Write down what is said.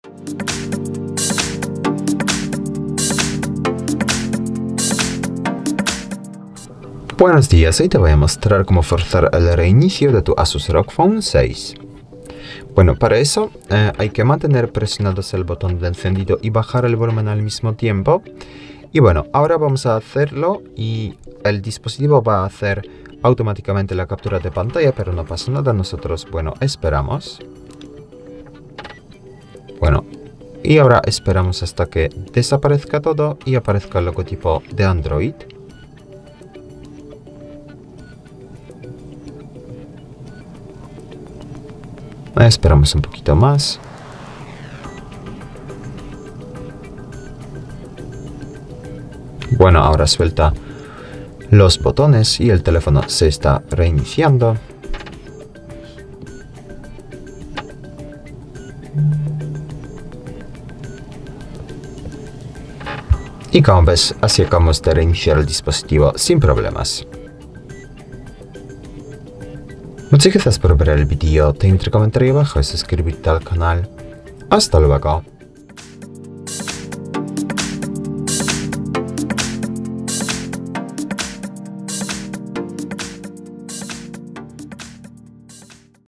Buenos días, hoy te voy a mostrar cómo forzar el reinicio de tu Asus ROG Phone 6. Bueno, para eso hay que mantener presionados el botón de encendido y bajar el volumen al mismo tiempo. Y bueno, ahora vamos a hacerlo y el dispositivo va a hacer automáticamente la captura de pantalla, pero no pasa nada, nosotros, bueno, esperamos. Bueno, y ahora esperamos hasta que desaparezca todo y aparezca el logotipo de Android. Esperamos un poquito más. Bueno, ahora suelta los botones y el teléfono se está reiniciando. Y como ves, así acabamos de reiniciar el dispositivo sin problemas. Muchas gracias por ver el vídeo, te invito a comentar ahí abajo y suscribirte al canal. Hasta luego.